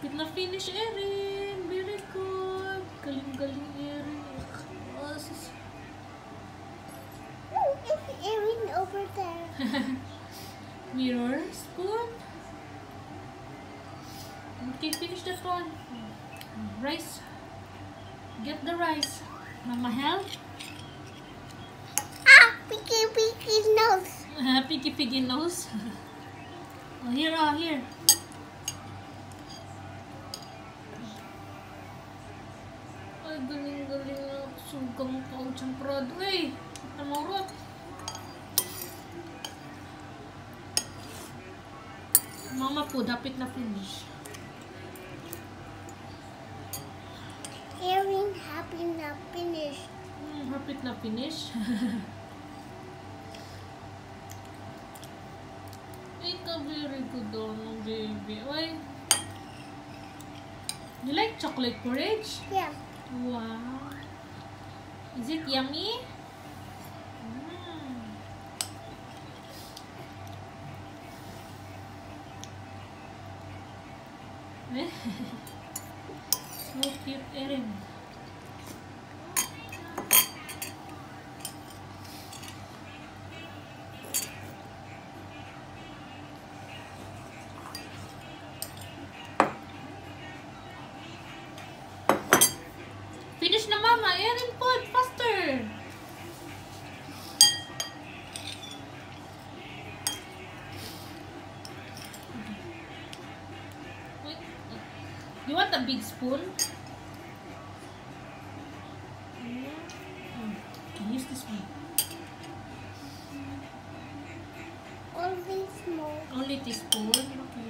Dapit na finish, Erin. Very good. Galing-galing, Erin. Oh, It's Erin over there. Mirror spoon. Okay, finish that one. Rice. Get the rice. Mama help. Piggy nose. Piggy nose. Oh, here, here. Ay, galing-galing na. Sugang pouch ang prado eh. Namurot. Mama po, dapit na finish. Erin happy na finish. Dapit na finish. Ikaw, very good daw ng baby. Ay. You like chocolate porridge? Yeah. Wow. Is it yummy? So cute, Erin. Finish na, Mama. Erin, put faster. Wait. You want a big spoon? Use this one. Only small. Only teaspoon. Okay.